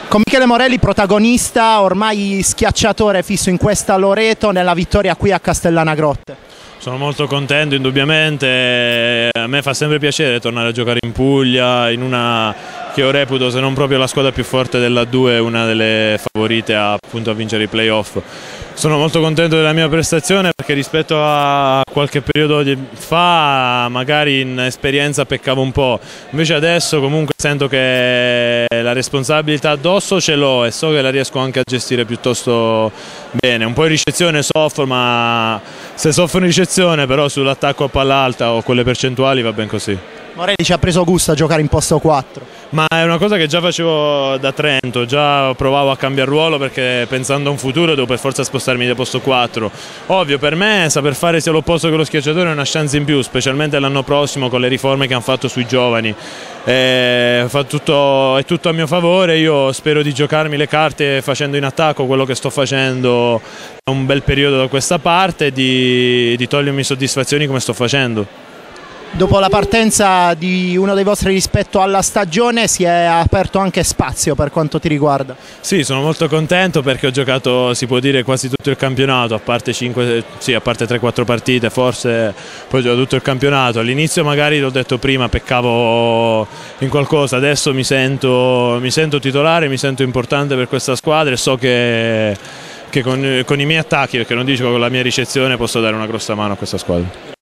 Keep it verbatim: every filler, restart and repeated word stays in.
Con Michele Morelli protagonista, ormai schiacciatore fisso in questa Loreto nella vittoria qui a Castellana Grotte. Sono molto contento indubbiamente, a me fa sempre piacere tornare a giocare in Puglia, in una che io reputo se non proprio la squadra più forte della due, una delle favorite a, appunto, a vincere i playoff. Sono molto contento della mia prestazione perché rispetto a qualche periodo fa magari in esperienza peccavo un po', invece adesso comunque sento che la responsabilità addosso ce l'ho e so che la riesco anche a gestire piuttosto bene. Un po' in ricezione soffro, ma se soffro in ricezione però sull'attacco a palla alta o quelle percentuali va ben così. Morelli ci ha preso gusto a giocare in posto quattro. Ma è una cosa che già facevo da Trento, già provavo a cambiare ruolo perché pensando a un futuro devo per forza spostarmi da posto quattro. Ovvio, per me saper fare sia l'opposto che lo schiacciatore è una chance in più, specialmente l'anno prossimo con le riforme che hanno fatto sui giovani. E fa tutto, è tutto a mio favore, io spero di giocarmi le carte facendo in attacco quello che sto facendo da un bel periodo da questa parte e di, di togliermi soddisfazioni come sto facendo. Dopo la partenza di uno dei vostri rispetto alla stagione si è aperto anche spazio per quanto ti riguarda. Sì, sono molto contento perché ho giocato, si può dire, quasi tutto il campionato, a parte cinque, sì, a parte tre quattro partite, forse poi ho giocato tutto il campionato. All'inizio magari, l'ho detto prima, peccavo in qualcosa, adesso mi sento, mi sento titolare, mi sento importante per questa squadra e so che, che con, con i miei attacchi, perché non dico con la mia ricezione, posso dare una grossa mano a questa squadra.